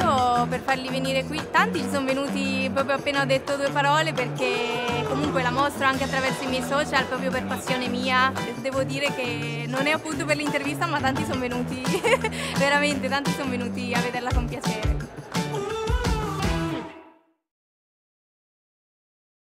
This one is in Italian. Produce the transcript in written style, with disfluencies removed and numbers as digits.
modo per farli venire qui. Tanti ci sono venuti proprio appena ho detto due parole, perché comunque la mostro anche attraverso i miei social, proprio per passione mia. Devo dire che non è appunto per l'intervista, ma tanti sono venuti, veramente tanti sono venuti a vederla con piacere.